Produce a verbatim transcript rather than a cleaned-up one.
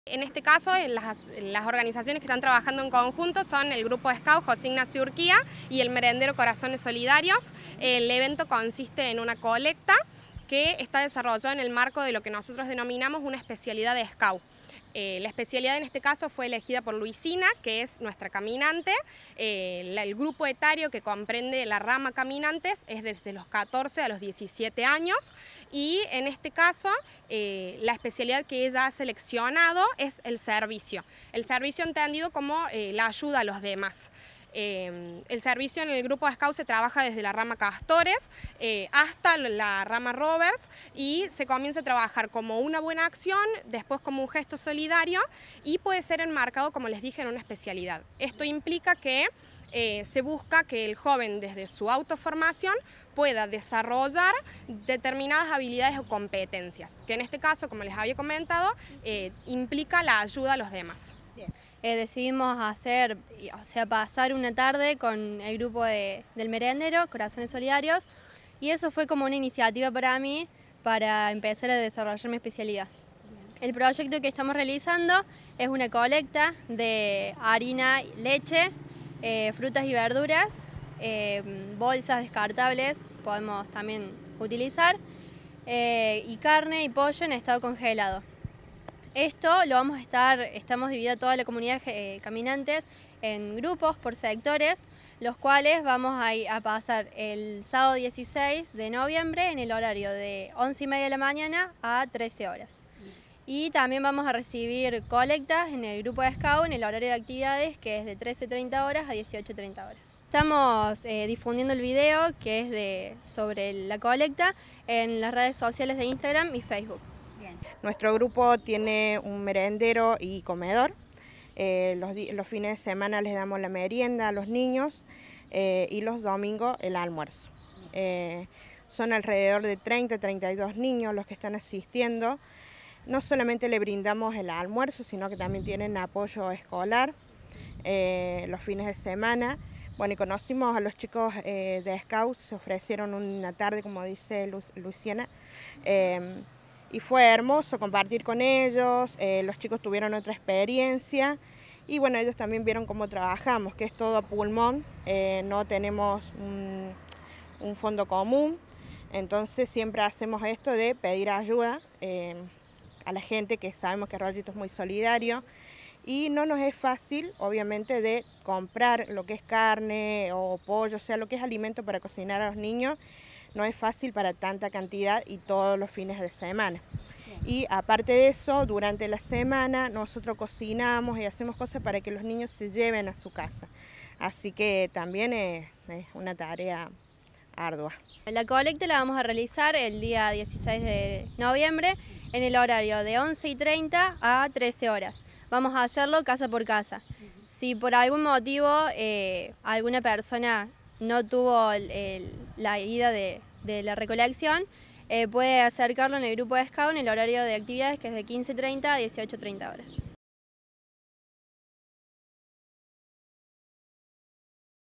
En este caso, las, las organizaciones que están trabajando en conjunto son el Grupo Scout José Ignacio Urquía y el Merendero Corazones Solidarios. El evento consiste en una colecta que está desarrollada en el marco de lo que nosotros denominamos una especialidad de Scout. Eh, la especialidad en este caso fue elegida por Luisina, que es nuestra caminante. Eh, la, el grupo etario que comprende la rama caminantes es desde los catorce a los diecisiete años, y en este caso eh, la especialidad que ella ha seleccionado es el servicio. El servicio entendido como eh, la ayuda a los demás. Eh, el servicio en el grupo de Scout se trabaja desde la rama Castores eh, hasta la rama Rovers, y se comienza a trabajar como una buena acción, después como un gesto solidario, y puede ser enmarcado, como les dije, en una especialidad. Esto implica que eh, se busca que el joven desde su autoformación pueda desarrollar determinadas habilidades o competencias, que en este caso, como les había comentado, eh, implica la ayuda a los demás. Eh, decidimos hacer, o sea, pasar una tarde con el grupo de, del merendero, Corazones Solidarios, y eso fue como una iniciativa para mí para empezar a desarrollar mi especialidad. El proyecto que estamos realizando es una colecta de harina, leche, eh, frutas y verduras, eh, bolsas descartables, podemos también utilizar, eh, y carne y pollo en estado congelado. Esto lo vamos a estar, estamos dividida toda la comunidad de eh, caminantes en grupos por sectores, los cuales vamos a, ir a pasar el sábado dieciséis de noviembre en el horario de once y media de la mañana a trece horas. Y también vamos a recibir colectas en el grupo de Scout en el horario de actividades, que es de trece treinta horas a dieciocho treinta horas. Estamos eh, difundiendo el video que es de, sobre la colecta en las redes sociales de Instagram y Facebook. Nuestro grupo tiene un merendero y comedor. Eh, los, los fines de semana les damos la merienda a los niños eh, y los domingos el almuerzo. Eh, son alrededor de treinta a treinta y dos niños los que están asistiendo. No solamente le brindamos el almuerzo, sino que también tienen apoyo escolar eh, los fines de semana. Bueno, y conocimos a los chicos eh, de Scout, se ofrecieron una tarde, como dice Lu Luciana. Eh, Y fue hermoso compartir con ellos, eh, los chicos tuvieron otra experiencia y bueno, ellos también vieron cómo trabajamos, que es todo a pulmón, eh, no tenemos un, un fondo común, entonces siempre hacemos esto de pedir ayuda eh, a la gente, que sabemos que Arroyito es muy solidario, y no nos es fácil, obviamente, de comprar lo que es carne o pollo, o sea, lo que es alimento para cocinar a los niños. No es fácil para tanta cantidad y todos los fines de semana. Y aparte de eso, durante la semana nosotros cocinamos y hacemos cosas para que los niños se lleven a su casa. Así que también es, es una tarea ardua. La colecta la vamos a realizar el día dieciséis de noviembre en el horario de once y treinta a trece horas. Vamos a hacerlo casa por casa. Si por algún motivo eh, alguna persona no tuvo el, el, la ida de, de la recolección, eh, puede acercarlo en el grupo de Scout en el horario de actividades, que es de quince treinta a dieciocho treinta horas.